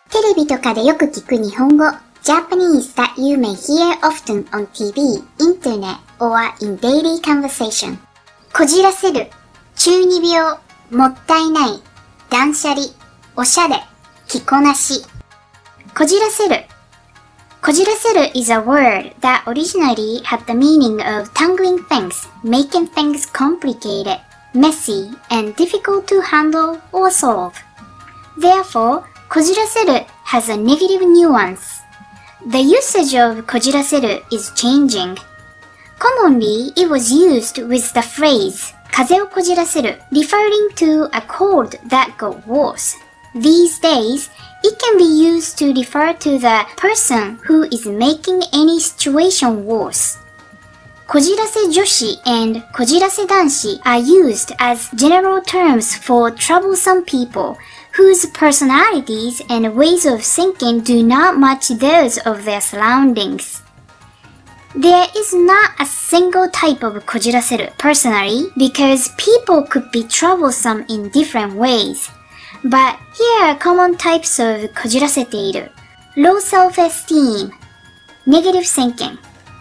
テレビとかでよく聞く日本語 Japanese that you may hear often on TV, internet, or in daily conversation こじらせる、中二病、もったいない、断捨離、おしゃれ、着こなしこじらせるこじらせる is a word that originally had the meaning of tangling things, making things complicated, messy, and difficult to handle or solve. Therefore, こじらせる has a negative nuance. The usage of こじらせる is changing. Commonly, it was used with the phrase 風邪をこじらせる referring to a cold that got worse. These days, it can be used to refer to the person who is making any situation worse. こじらせ女子 and こじらせ男子 are used as general terms for troublesome people whose personalities and ways of thinking do not match those of their surroundings. There is not a single type of こじらせる personally because people could be troublesome in different ways.But here are common types of こじらせている low self-esteem, negative thinking,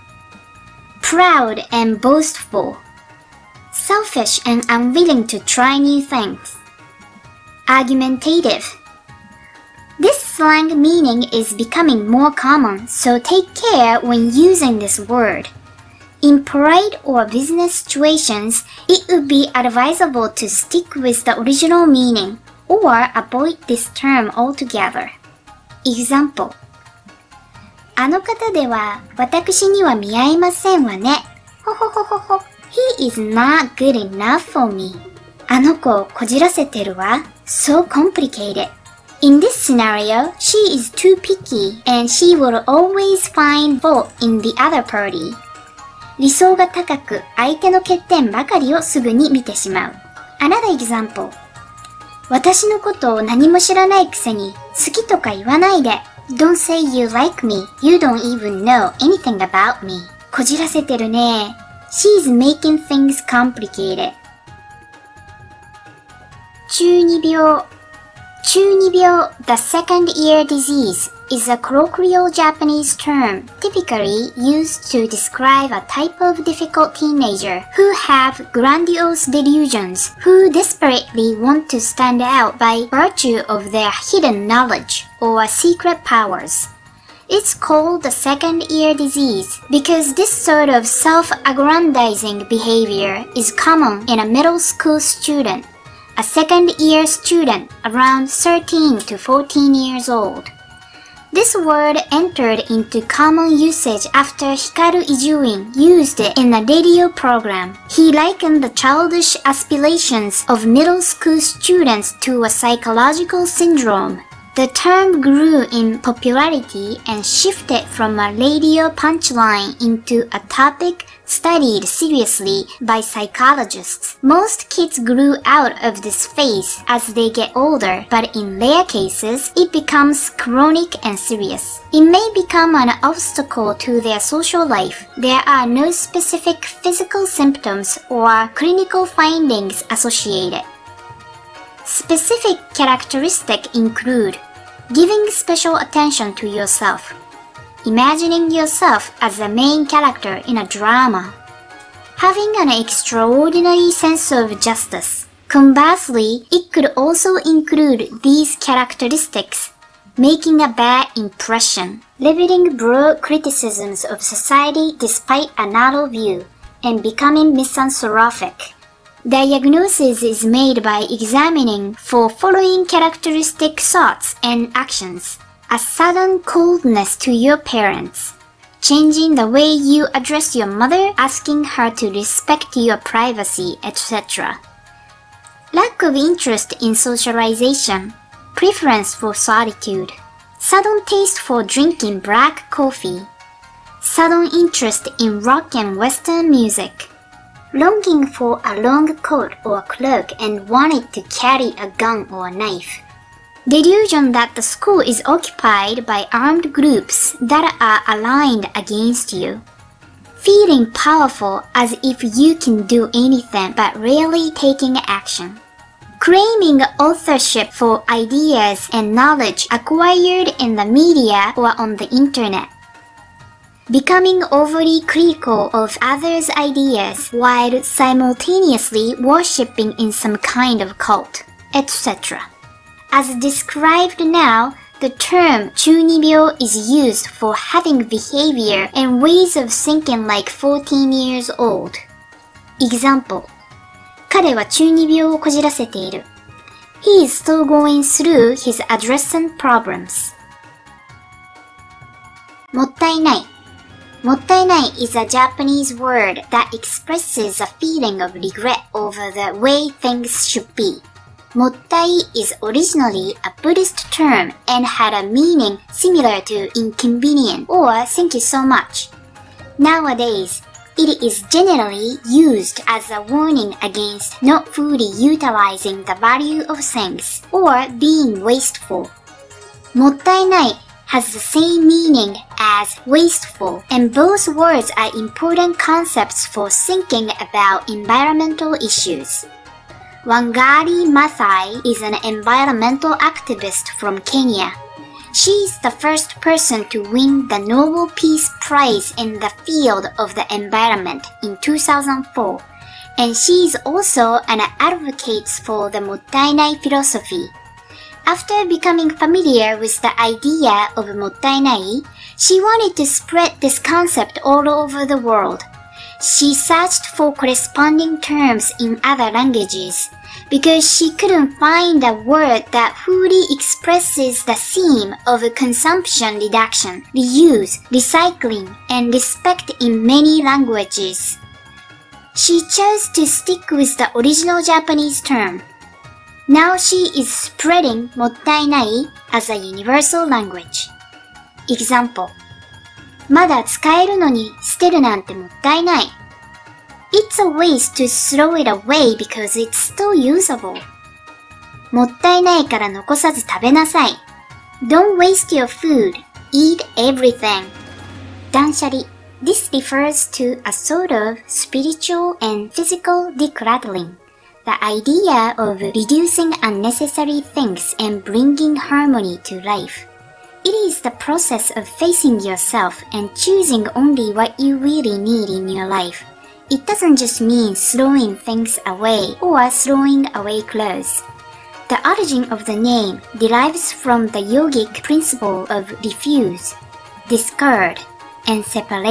proud and boastful, selfish and unwilling to try new things, argumentative. This slang meaning is becoming more common, so take care when using this word. In polite or business situations, it would be advisable to stick with the original meaning.Or avoid this term altogether. Example あの方では私には見合いませんわね。ほほほほほ。He is not good enough for me. あの子こじらせてるわ。So complicated. In this scenario, she is too picky and she will always find fault in the other party. 理想が高く相手の欠点ばかりをすぐに見てしまう。Another example.私のことを何も知らないくせに好きとか言わないで。Don't say you like me. You don't even know anything about me. こじらせてるね。She's making things complicated. 中二病。中二病 The second ear disease is a colloquial Japanese term typically used to describe a type of difficult teenager who have grandiose delusions, who desperately want to stand out by virtue of their hidden knowledge or secret powers. It's called the second ear disease because this sort of self-aggrandizing behavior is common in a middle school student.A second-year student around 13 to 14 years old. This word entered into common usage after Hikaru Ijuin used it in a radio program. He likened the childish aspirations of middle school students to a psychological syndrome. The term grew in popularity and shifted from a radio punchline into a topic studied seriously by psychologists. Most kids grew out of this phase as they get older, but in rare cases, it becomes chronic and serious. It may become an obstacle to their social life. There are no specific physical symptoms or clinical findings associated. Specific characteristics include giving special attention to yourself.Imagining yourself as the main character in a drama. Having an extraordinary sense of justice. Conversely, it could also include these characteristics. Making a bad impression. Leveling broad criticisms of society despite a narrow view. And becoming misanthropic. Diagnosis is made by examining for following characteristic thoughts and actions.A sudden coldness to your parents. Changing the way you address your mother, asking her to respect your privacy, etc. Lack of interest in socialization. Preference for solitude. Sudden taste for drinking black coffee. Sudden interest in rock and western music. Longing for a long coat or cloak and wanting to carry a gun or knife.Delusion that the school is occupied by armed groups that are aligned against you. Feeling powerful as if you can do anything but rarely taking action. claiming authorship for ideas and knowledge acquired in the media or on the internet. Becoming overly critical of others' ideas while simultaneously worshipping in some kind of cult, etc. As described now, the term 中二病 is used for having behavior and ways of thinking like 14 years old. Example: 彼は中二病をこじらせている。He is still going through his adolescent problems. もったいない。もったいない is a Japanese word that expresses a feeling of regret over the way things should be. もったい is originally a Buddhist term and had a meaning similar to inconvenient or thank you so much. Nowadays, it is generally used as a warning against not fully utilizing the value of things or being wasteful. もったいない has the same meaning as wasteful, and both words are important concepts for thinking about environmental issues. Wangari Maathai is an environmental activist from Kenya. She is the first person to win the Nobel Peace Prize in the field of the environment in 2004, and she is also an advocate for the もったいない philosophy. After becoming familiar with the idea of もったいない, she wanted to spread this concept all over the world. She searched for corresponding terms in other languages because she couldn't find a word that fully expresses the theme of consumption reduction, reuse, recycling, and respect in many languages. She chose to stick with the original Japanese term. Now she is spreading もったいない as a universal language. Example: まだ使えるのに捨てるなんてもったいない。It's a waste to throw it away because it's still usable. もったいないから残さず食べなさい。Don't waste your food. Eat everything. 断捨離 This refers to a sort of spiritual and physical decluttering.The idea of reducing unnecessary things and bringing harmony to life. It is the process of facing yourself and choosing only what you really need in your life. It doesn't just mean throwing things away or throwing away clothes. The origin of the name derives from the yogic principle of refuse, discard, and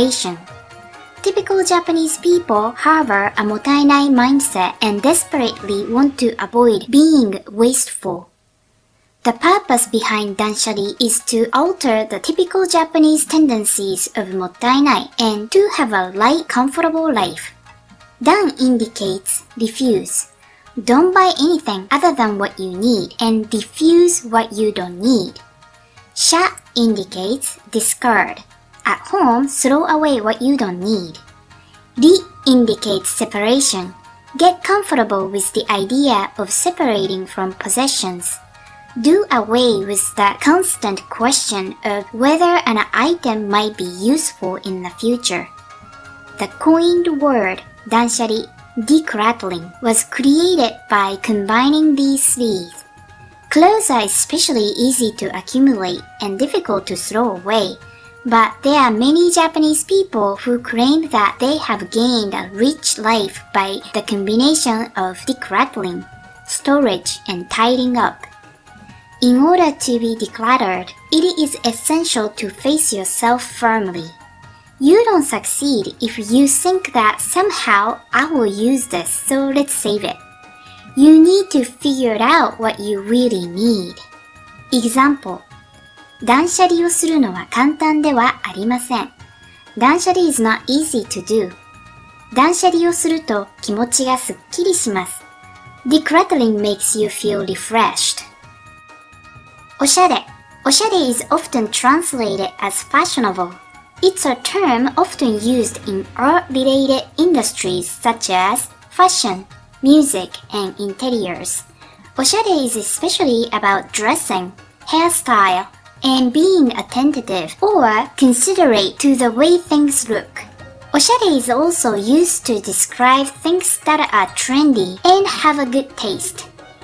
separation.Typical Japanese people harbor a もったいない mindset and desperately want to avoid being wasteful. The purpose behind 断捨離 is to alter the typical Japanese tendencies of もったいない and to have a light, comfortable life. 断 indicates refuse. Don't buy anything other than what you need and refuse what you don't need. 捨 indicates discard.At home, throw away what you don't need. 離 indicates separation. Get comfortable with the idea of separating from possessions. Do away with the constant question of whether an item might be useful in the future. The coined word 断捨離 decluttering was created by combining these three. Clothes are especially easy to accumulate and difficult to throw away.But there are many Japanese people who claim that they have gained a rich life by the combination of decluttering, storage, and tidying up. In order to be decluttered, it is essential to face yourself firmly. You don't succeed if you think that somehow I will use this, so let's save it. You need to figure out what you really need. Example.断捨離をするのは簡単ではありません。断捨離 is not easy to do. 断捨離をすると気持ちがすっきりします。Decluttering makes you feel refreshed. おしゃれ おしゃれ is often translated as fashionable. It's a term often used in art-related industries such as fashion, music, and interiors. おしゃれ is especially about dressing, hairstyle,and being attentive or considerate to the way things look. おしゃれ is also used to describe things that are trendy and have a good taste.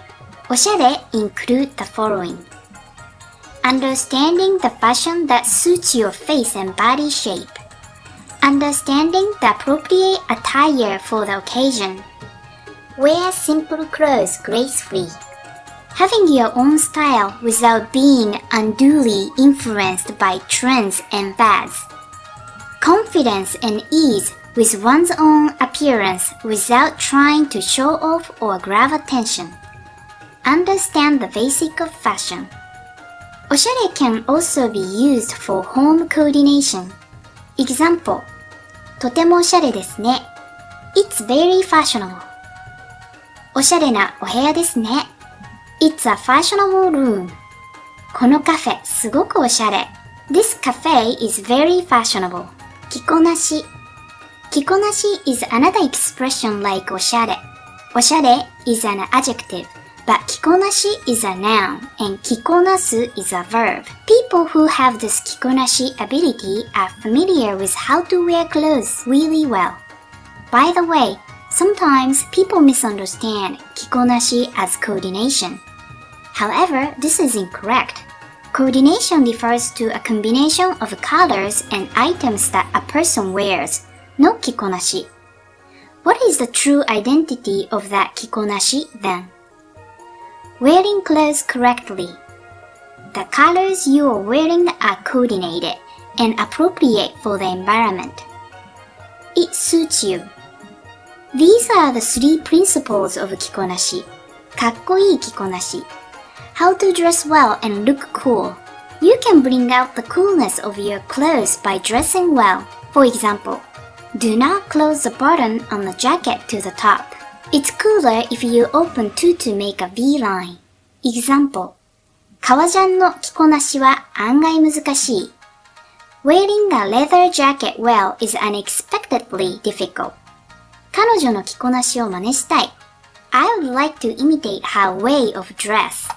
おしゃれ include the following. Understanding the fashion that suits your face and body shape. Understanding the appropriate attire for the occasion. Wear simple clothes gracefully. Having your own style without being unduly influenced by trends and fads. Confidence and ease with one's own appearance without trying to show off or grab attention. Understand the basic of fashion. おしゃれ can also be used for home coordination. Example. とてもおしゃれですね。It's very fashionable. おしゃれなお部屋ですね。It's a fashionable room. このカフェすごくおしゃれ。This cafe is very fashionable. 着こなし。着こなし is another expression like おしゃれ。おしゃれ is an adjective, but 着こなし is a noun, and 着こなす is a verb. People who have this 着こなし ability are familiar with how to wear clothes really well. By the way, sometimes people misunderstand 着こなし as coordination. However, this is incorrect. Coordination refers to a combination of colors and items that a person wears, no 着こなし. What is the true identity of that 着こなし then? Wearing clothes correctly. The colors you are wearing are coordinated and appropriate for the environment. It suits you. These are the three principles of 着こなし. かっこいい着こなし. How to dress well and look cool. You can bring out the coolness of your clothes by dressing well. For example, do not close the button on the jacket to the top. It's cooler if you open two to make a V line. Example. 革ジャンの着こなしは案外難しい. Wearing a leather jacket well is unexpectedly difficult. 彼女の着こなしを真似したい. I would like to imitate her way of dress.